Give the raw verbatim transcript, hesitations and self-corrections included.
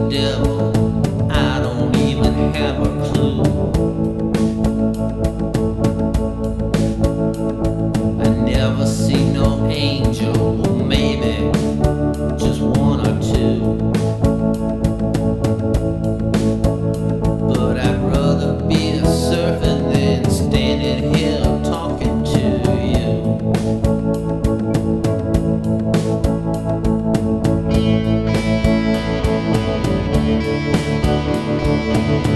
devil. I don't even have a clue. I never see no angel, or maybe just one or two. But I'd rather be a surfing than standing here talking to you. Thank you.